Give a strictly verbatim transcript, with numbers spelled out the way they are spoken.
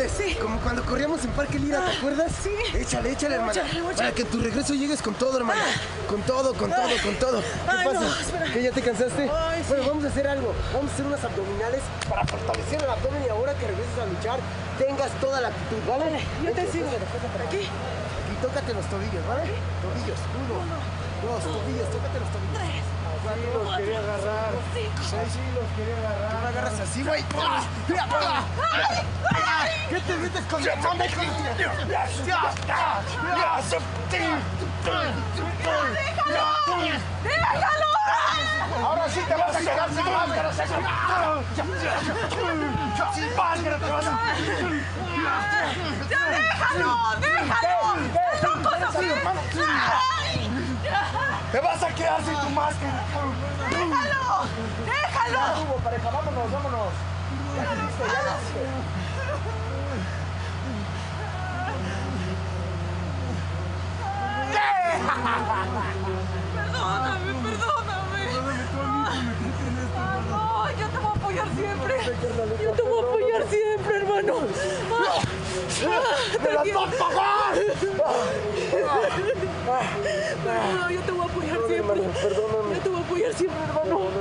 abdominales. Sí. Como cuando corríamos en Parque Lira, ¿te acuerdas? Sí. Échale, échale, hermana. Échale, échale. Para que en tu regreso llegues con todo, hermana. Con todo, con todo, con todo. ¿Qué Ay, pasa? no, espera. ¿Que ya te cansaste? Ay, sí. Bueno, vamos a hacer algo. Vamos a hacer unas abdominales para fortalecer el abdomen y ahora que regreses a luchar, tengas toda la actitud, ¿vale? Yo te Vente, sigo. pásale, pásale para Aquí. Aquí, tócate los tobillos, ¿vale? Tobillos. Uno, dos, tobillos, tócate los tobillos. Tres. Así los quería agarrar. Cinco. Sí, sí, los quería agarrar. Tú me agarras así, güey. ¡Ah! ¡Mira! ¡Ah! ¡Ah! ¿Qué te metes con mi mami? ¡Déjalo! ¡Déjalo! Ahora sí te vas a quedar sin máscara. Sin máscara te vas a... ¡Ya déjalo! ¡Déjalo! ¡Qué loco, Te vas a quedar sin tu máscara. ¡Déjalo! ¡Déjalo! Hugo, pareja, vámonos, vámonos. Ya lo viste, ya lo viste. Perdóname, perdóname. No, yo te voy a apoyar siempre. Yo te voy a apoyar siempre, hermano. ¡Me las va a pagar! No, yo te voy a apoyar siempre. Perdóname. Yo te voy a apoyar siempre, hermano.